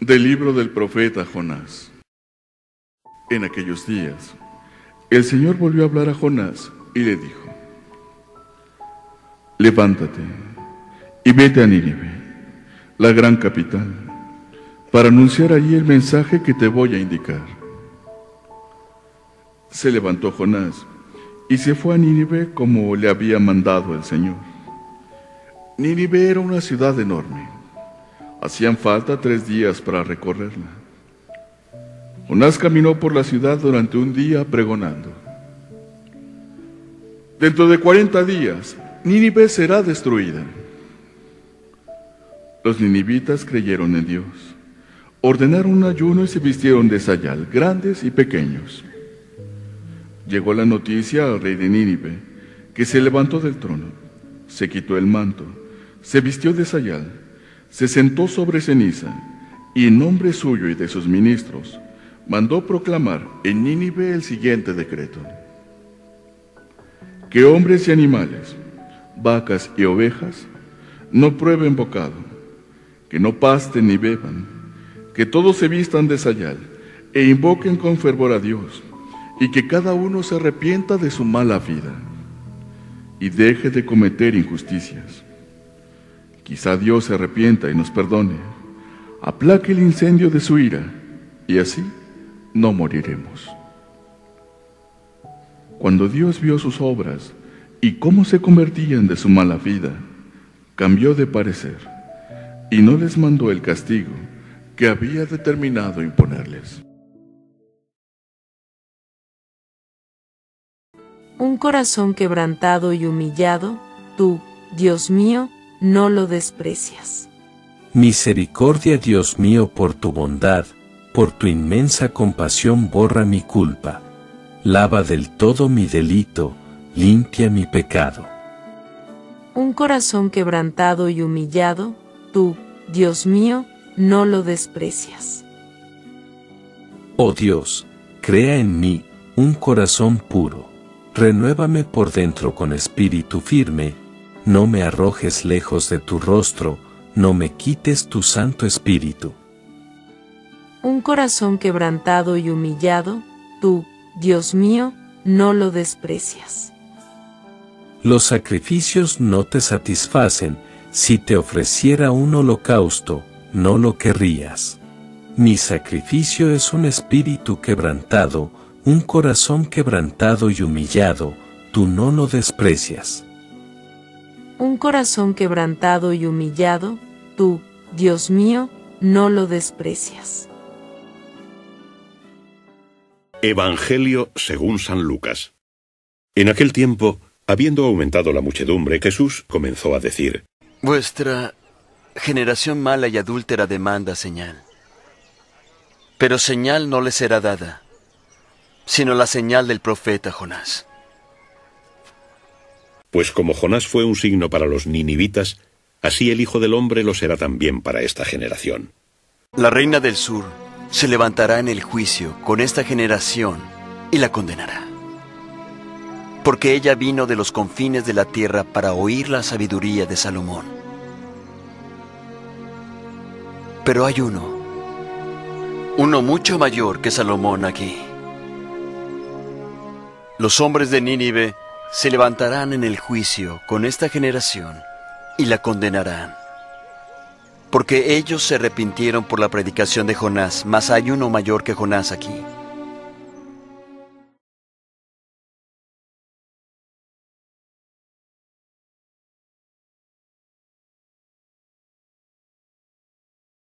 Del libro del profeta Jonás. En aquellos días, el Señor volvió a hablar a Jonás y le dijo: levántate y vete a Nínive, la gran capital, para anunciar allí el mensaje que te voy a indicar. Se levantó Jonás y se fue a Nínive como le había mandado el Señor. Nínive era una ciudad enorme. Hacían falta 3 días para recorrerla. Jonás caminó por la ciudad durante un día pregonando: dentro de 40 días, Nínive será destruida. Los ninivitas creyeron en Dios, ordenaron un ayuno y se vistieron de sayal, grandes y pequeños. Llegó la noticia al rey de Nínive, que se levantó del trono, se quitó el manto, se vistió de sayal, se sentó sobre ceniza, y en nombre suyo y de sus ministros, mandó proclamar en Nínive el siguiente decreto: que hombres y animales, vacas y ovejas, no prueben bocado, que no pasten ni beban, que todos se vistan de sayal e invoquen con fervor a Dios, y que cada uno se arrepienta de su mala vida y deje de cometer injusticias. Quizá Dios se arrepienta y nos perdone, aplaque el incendio de su ira, y así no moriremos. Cuando Dios vio sus obras y cómo se convertían de su mala vida, cambió de parecer y no les mandó el castigo que había determinado imponerles. Un corazón quebrantado y humillado, tú, Dios mío, no lo desprecias. Misericordia, Dios mío, por tu bondad, por tu inmensa compasión borra mi culpa. Lava del todo mi delito, limpia mi pecado. Un corazón quebrantado y humillado, tú, Dios mío, no lo desprecias. Oh Dios, crea en mí un corazón puro. Renuévame por dentro con espíritu firme. No me arrojes lejos de tu rostro, no me quites tu santo espíritu. Un corazón quebrantado y humillado, tú, Dios mío, no lo desprecias. Los sacrificios no te satisfacen. Si te ofreciera un holocausto, no lo querrías. Mi sacrificio es un espíritu quebrantado, un corazón quebrantado y humillado, tú no lo desprecias. Un corazón quebrantado y humillado, tú, Dios mío, no lo desprecias. Evangelio según San Lucas. En aquel tiempo, habiendo aumentado la muchedumbre, Jesús comenzó a decir: Vuestra generación mala y adúltera demanda señal. Pero señal no les será dada, sino la señal del profeta Jonás. Pues como Jonás fue un signo para los ninivitas, así el Hijo del Hombre lo será también para esta generación. La reina del sur se levantará en el juicio con esta generación y la condenará. Porque ella vino de los confines de la tierra para oír la sabiduría de Salomón. Pero hay uno mucho mayor que Salomón aquí. Los hombres de Nínive se levantarán en el juicio con esta generación y la condenarán. Porque ellos se arrepintieron por la predicación de Jonás, mas hay uno mayor que Jonás aquí.